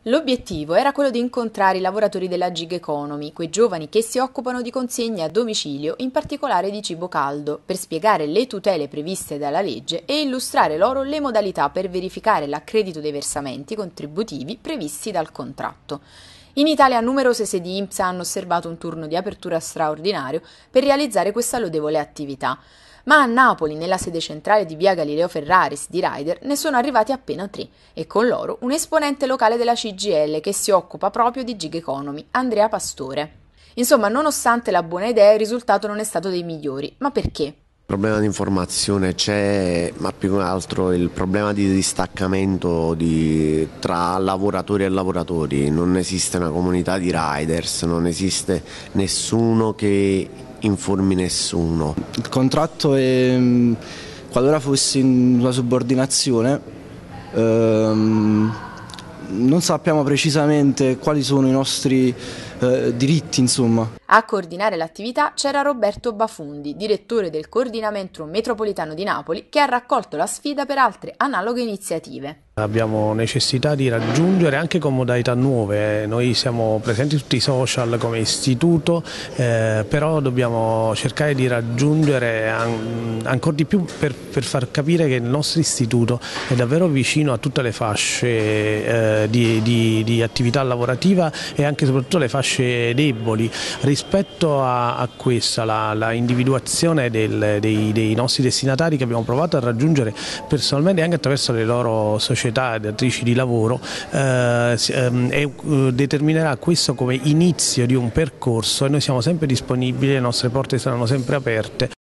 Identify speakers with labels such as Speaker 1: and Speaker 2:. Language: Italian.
Speaker 1: L'obiettivo era quello di incontrare i lavoratori della gig economy, quei giovani che si occupano di consegne a domicilio, in particolare di cibo caldo, per spiegare le tutele previste dalla legge e illustrare loro le modalità per verificare l'accredito dei versamenti contributivi previsti dal contratto. In Italia numerose sedi INPS hanno osservato un turno di apertura straordinario per realizzare questa lodevole attività. Ma a Napoli, nella sede centrale di via Galileo Ferraris di Ryder, ne sono arrivati appena 3 e con loro un esponente locale della CGIL che si occupa proprio di gig economy, Andrea Pastore. Insomma, nonostante la buona idea, il risultato non è stato dei migliori. Ma perché?
Speaker 2: Il problema di informazione c'è, ma più che altro il problema di distaccamento tra lavoratori e lavoratori. Non esiste una comunità di riders, non esiste nessuno che informi nessuno.
Speaker 3: Il contratto è, qualora fossi in una subordinazione, non sappiamo precisamente quali sono i nostri diritti, insomma.
Speaker 1: A coordinare l'attività c'era Roberto Bafundi, direttore del Coordinamento Metropolitano di Napoli, che ha raccolto la sfida per altre analoghe iniziative.
Speaker 4: Abbiamo necessità di raggiungere anche con modalità nuove, noi siamo presenti su tutti i social come istituto, però dobbiamo cercare di raggiungere ancora di più per far capire che il nostro istituto è davvero vicino a tutte le fasce di attività lavorativa e anche e soprattutto le fasce deboli. Rispetto a questa, la individuazione dei nostri destinatari che abbiamo provato a raggiungere personalmente anche attraverso le loro società datrici di lavoro, determinerà questo come inizio di un percorso e noi siamo sempre disponibili, le nostre porte saranno sempre aperte.